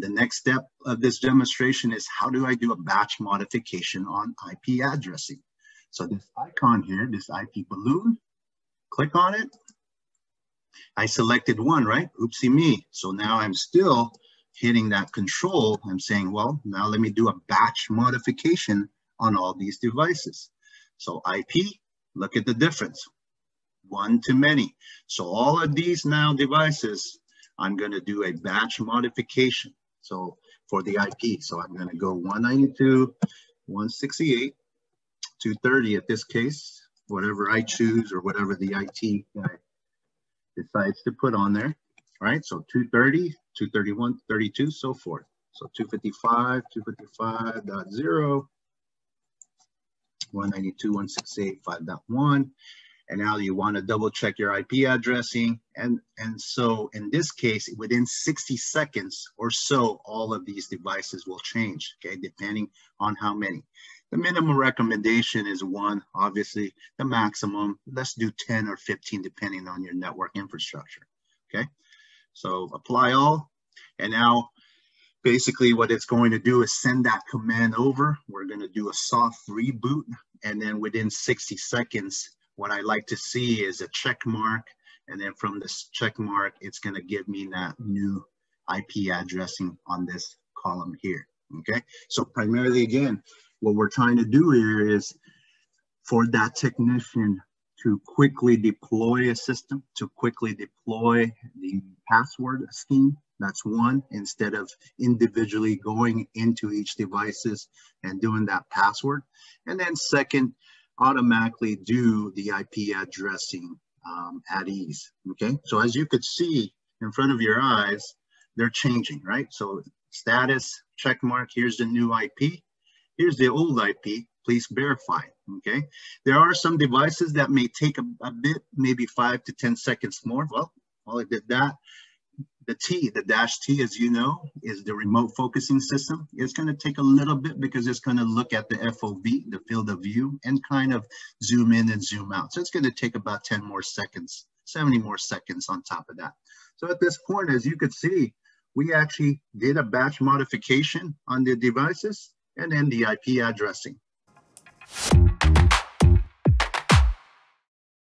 The next step of this demonstration is how do I do a batch modification on IP addressing? So this icon here, this IP balloon, click on it. I selected one, right? Oopsie me. So now I'm still hitting that control. I'm saying, well, now let me do a batch modification on all these devices. So IP, look at the difference. One to many. So all of these now devices, I'm going to do a batch modification. So for the IP, so I'm going to go 192, 168, 230 at this case, whatever I choose or whatever the IT guy decides to put on there. All right, so 230, 231, 32, so forth. So 255, 255.0, 192, 168, 5.1. And now you want to double check your IP addressing. And so in this case, within 60 seconds or so, all of these devices will change, okay, depending on how many. The minimum recommendation is 1, obviously. The maximum, let's do 10 or 15, depending on your network infrastructure, okay? So apply all, and now basically what it's going to do is send that command over. We're going to do a soft reboot, and then within 60 seconds, what I like to see is a check mark, and then from this check mark, it's going to give me that new IP addressing on this column here, okay? So primarily, again, what we're trying to do here is for that technician to quickly deploy a system, to quickly deploy the password scheme. That's one, instead of individually going into each devices and doing that password. And then second, automatically do the IP addressing at ease, okay? So as you could see in front of your eyes, they're changing, right? So status, check mark, here's the new IP. Here's the old IP, please verify, okay? There are some devices that may take a bit, maybe 5 to 10 seconds more. Well, while I did that, the T, the dash T, as you know, is the remote focusing system. It's gonna take a little bit because it's gonna look at the FOV, the field of view, and kind of zoom in and zoom out. So it's gonna take about 10 more seconds, 70 more seconds on top of that. So at this point, as you could see, we actually did a batch modification on the devices and then the IP addressing.